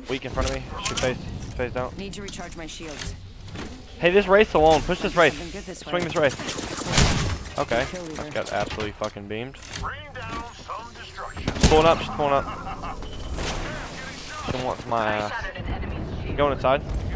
Weak in front of me. Shoot face down. Need to recharge my shields. Hey, this race alone. Push this race. Something good this Swing way. this race. Okay. That's got absolutely fucking beamed. She's pulling up. She's pulling up. She wants my ass. Going inside.